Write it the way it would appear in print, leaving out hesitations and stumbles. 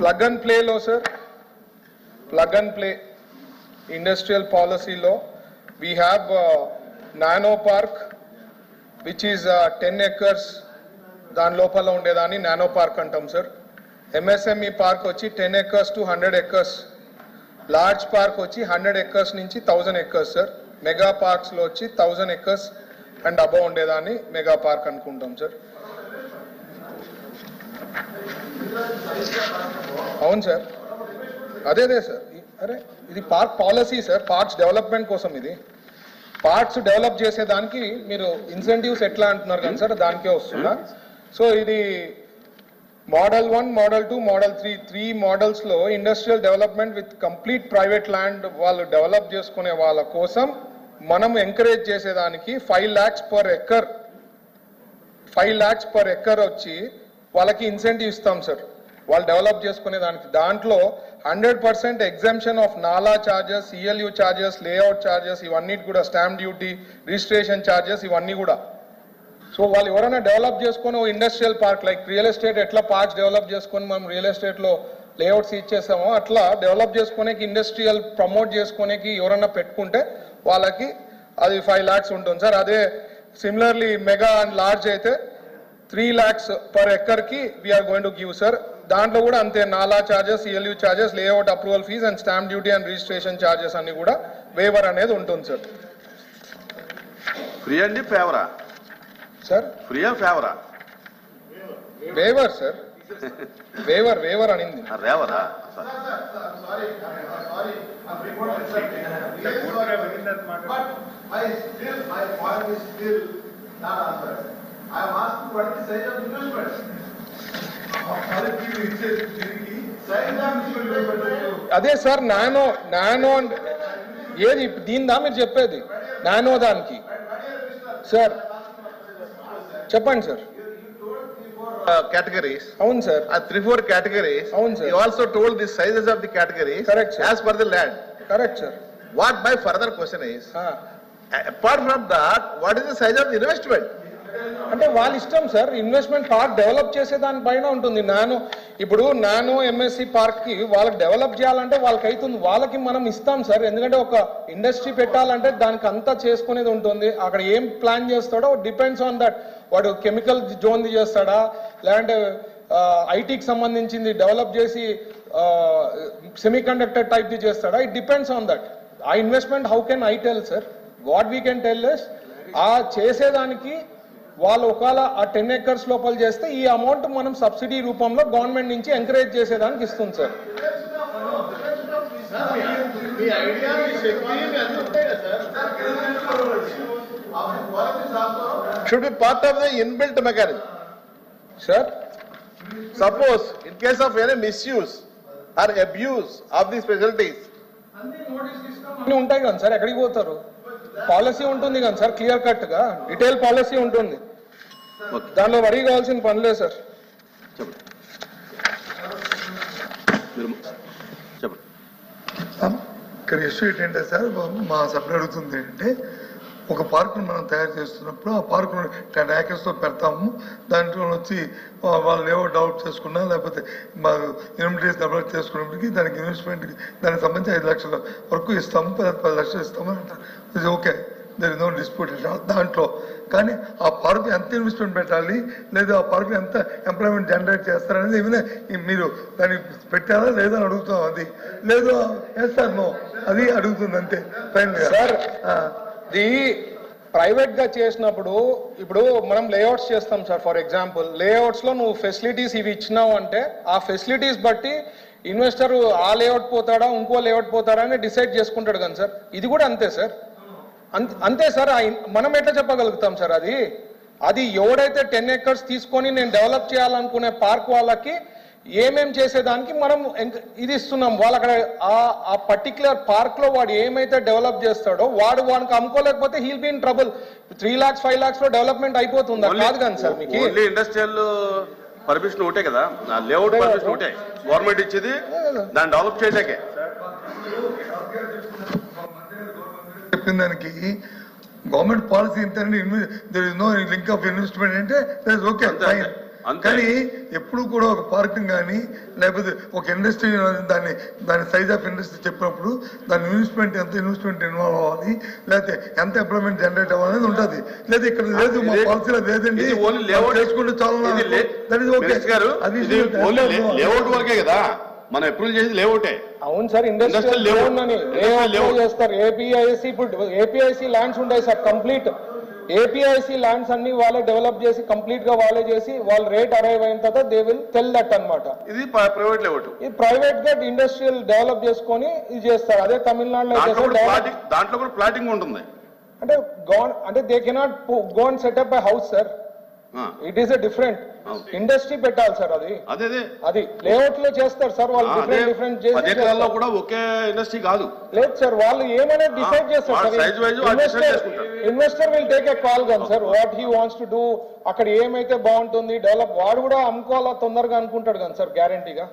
plug and play lo sir, plug and play industrial policy law. We have nano park which is 10 acres dan lopala undedani nano park antam sir. MSME park వచ్చి 10 acres to 100 acres, large park వచ్చి 100 acres నుంచి 1000 acres sir. Mega parks లో వచ్చి 1000 acres and above ఉండేదాన్ని mega park అనుకుంటాం sir. అవును sir, అదే sir. అరే ఇది park policy sir, parks development కోసం. ఇది పార్క్స్ డెవలప్ చేసేదానికి మీరు ఇన్సెంటివ్స్ ఎట్లా అంటున్నారు కానీ సార్, దానికే వస్తున్నా. సో ఇది మోడల్ 1, మోడల్ 2, మోడల్ 3, 3 మోడల్స్లో industrial development with complete private land వాళ్ళు డెవలప్ చేసుకునే వాళ్ళ కోసం మనం ఎంకరేజ్ చేసేదానికి 5 lakhs per acre, 5 lakhs per acre వచ్చి వాళ్ళకి ఇన్సెంటివ్ ఇస్తాం సార్, వాళ్ళు డెవలప్ చేసుకునే దానికి. దాంట్లో 100% exemption of NALA charges, CLU charges, layout charges, ఇవన్నీ కూడా స్టాంప్ డ్యూటీ, రిజిస్ట్రేషన్ చార్జెస్, ఇవన్నీ కూడా. సో వాళ్ళు ఎవరైనా డెవలప్ చేసుకొని industrial park like real estate ఎట్లా పార్క్స్ డెవలప్ చేసుకొని మనం రియల్ ఎస్టేట్లో లేఅవుట్స్ ఇచ్చేసామో అట్లా డెవలప్ చేసుకోనేకి ఇండస్ట్రియల్ ప్రమోట్ చేసుకోనేకి ఎవరైనా పెట్టుకుంటే వాళ్ళకి అది 5 lakhs ఉంటుంది సార్. అదే సిమిలర్లీ మెగా అండ్ లార్జ్ అయితే 3 lakhs per acre కి we're going to give sir. దాంట్లో కూడా అంతే NALA charges, CLU charges, layout approval fee and stamp duty and registration charges అన్ని కూడా వేవర్ అనేది ఉంటుంది సార్. ఫ్రీ అండి ఫేవరా సార్? ఫ్రీయా ఫేవరా? వేవర్ సార్, వేవర్, వేవర్ అనింది. రేవరా? అదే సార్ నానో, నానో ఏది దీనిదా మీరు చెప్పేది? నానో దానికి సార్ చెప్పండి సార్. Categories. అవును సార్. 3-4 categories. అవును sir. You also told the sizes of the categories. Correct sir. As per the land. Correct sir. What my further question is, apart from that, what is the size of the investment? అంటే వాళ్ళ ఇష్టం sir. Investment park develop చేసే దానిపైన ఉంటుంది. Nano ఇప్పుడు nano MSC park కి వాళ్ళకి develop చేయాలంటే వాళ్ళకి అవుతుంది, వాళ్ళకి మనం ఇస్తాం సార్. ఎందుకంటే ఒక ఇండస్ట్రీ పెట్టాలంటే దానికి అంతా చేసుకునేది ఉంటుంది. అక్కడ ఏం ప్లాన్ చేస్తాడో డిపెండ్స్ ఆన్ దట్. వాడు కెమికల్ జోన్ది చేస్తాడా, లేదంటే ఐటీకి సంబంధించింది డెవలప్ చేసి సెమీ కండక్టర్ టైప్ది చేస్తాడా, ఇట్ డిపెండ్స్ ఆన్ దట్. ఆ investment how can I tell sir? What we can tell is ఆ చేసేదానికి వాళ్ళు ఒకవేళ ఆ 10 acres లోపల చేస్తే ఈ అమౌంట్ మనం సబ్సిడీ రూపంలో గవర్నమెంట్ నుంచి ఎంకరేజ్ చేసేదానికి ఇస్తుంది సార్. Should be part of the inbuilt mechanism. Sir, suppose in case of any misuse or abuse of these facilities, ఉంటాయి కదా సార్, ఎక్కడికి పోతారు? పాలసీ ఉంటుంది కదా సార్, క్లియర్ కట్ గా డీటెయిల్ పాలసీ ఉంటుంది. దానిలో వరి కావాల్సిన పనిలేదు సార్. ఇక్కడ ఇష్యూ ఏంటంటే సార్, మా సభ్యులు అడుగుతుంది ఏంటంటే ఒక పార్కును మనం తయారు చేస్తున్నప్పుడు ఆ పార్కును 10 acres పెడతాము. దాంట్లో వచ్చి వాళ్ళు ఏవో డెవలప్ చేసుకున్నా లేకపోతే మా యూనిటీస్ డెవలప్ చేసుకున్నప్పటికీ దానికి ఇన్వెస్ట్మెంట్కి దానికి సంబంధించి 5 లక్షల వరకు ఇస్తాము, 10 లక్షలు ఇస్తాము అని అంటారు. ఇది okay, there is no dispute దాంట్లో. కానీ ఆ పార్కు ఎంత ఇన్వెస్ట్మెంట్ పెట్టాలి, లేదా ఆ పార్కుని ఎంత ఎంప్లాయ్మెంట్ జనరేట్ చేస్తారనేది ఏమైనా మీరు దాన్ని పెట్టారా లేదా అని అడుగుతాం. అది లేదు వేస్తారు నో, అది అడుగుతుంది అంతే ఫైనల్ సార్. ఇది ప్రైవేట్ గా చేసినప్పుడు ఇప్పుడు మనం లేఅవుట్స్ చేస్తాం సార్. ఫర్ ఎగ్జాంపుల్ లేఅవుట్స్ లో నువ్వు ఫెసిలిటీస్ ఇవి ఇచ్చినావు అంటే ఆ ఫెసిలిటీస్ బట్టి ఇన్వెస్టర్ ఆ లేఅవుట్ పోతాడా ఇంకో లేఅవుట్ పోతాడా అని డిసైడ్ చేసుకుంటాడు కానీ సార్. ఇది కూడా అంతే సార్, అంతే సార్. మనం ఎట్లా చెప్పగలుగుతాం సార్? అది ఎవడైతే 10 acres తీసుకొని నేను డెవలప్ చేయాలనుకునే పార్క్ వాళ్ళకి ఏమేం చేసేదానికి మనం ఇది ఇస్తున్నాం. వాళ్ళు అక్కడ ఆ పర్టికులర్ పార్క్ లో వాడు ఏమైతే డెవలప్ చేస్తాడో వానికి అమ్ముకోలేకపోతే he'll be in trouble. 3 lakhs 5 lakhs లో డెవలప్మెంట్ అయిపోతుంది కాదు కానీ సార్. మీకు ఇండస్ట్రియల్ పర్మిషన్ ఒకటే కదా, లేఅవుట్ పర్మిషన్ ఒకటే గవర్నమెంట్ ఇచ్చేది, దాన్ని డెవలప్ చేయడానికే. చెప్పిన దానికి గవర్నమెంట్ పాలసీ ఇంత, there is no link of investment అంటే ఓకే ఫైన్. అంతే. కానీ ఎప్పుడు కూడా ఒక పార్కింగ్ కానీ లేకపోతే ఒక ఇండస్ట్రీ దాని సైజ్ ఆఫ్ ఇండస్ట్రీ చెప్పినప్పుడు దాని ఎంత ఇన్వెస్ట్మెంట్ ఇన్వాల్వ్ అవ్వాలి, లేకపోతే ఎంత ఎంప్లాయ్మెంట్ జనరేట్ అవ్వాలనేది ఉంటుంది. లేదా ఇక్కడ లేదు, మా పాలసీలో లేదండి ఇది ఓన్లీ లేఅవుట్ చేసుకుంటే చాలా మినిస్టర్ గారు, ఇది ఓన్లీ లేఅవుట్ వరకే కదా మనం అప్రూవల్ చేసి లేఅవుటే. అవును సార్, ఇండస్ట్రియల్ జోన్ అని లేఅవుట్ చేస్తారు. ఏపీఐసి ఇప్పుడు ఏపీఐసి ల్యాండ్స్ ఉంటాయి సార్, కంప్లీట్ ఏపీఐసి ల్యాండ్స్ అన్ని వాళ్ళే డెవలప్ చేసి కంప్లీట్ గా వాళ్ళే చేసి వాళ్ళ రేట్ అరైవ్ అయిన తర్వాత దే విల్ టెల్ దట్ అన్నమాట. ఇది ప్రైవేట్ లేఅవుట్. ఇది ప్రైవేట్ గా ఇండస్ట్రియల్ డెవలప్ చేసుకొని ఇది చేస్తారు. అదే తమిళనాడులో దాంట్లో కూడా ప్లాటింగ్ ఉంటుంది. అంటే they cannot go and set up a house sir. It is a different industry పెట్టాలి సార్. అది లేఅవుట్ లో చేస్తారు సార్ వాళ్ళు, డిఫరెంట్ చేసి కూడా ఒకే ఇండస్ట్రీ కాదు. లేదు సార్, వాళ్ళు ఏమైనా డిసైడ్ చేస్తారు. Investor will take a call గన్ sir, what he wants to do, అక్కడ ఏమైతే బాగుంటుంది డెవలప్, వాడు కూడా అమ్ముకోవాలా తొందరగా అనుకుంటాడు కానీ సార్ గ్యారంటీగా.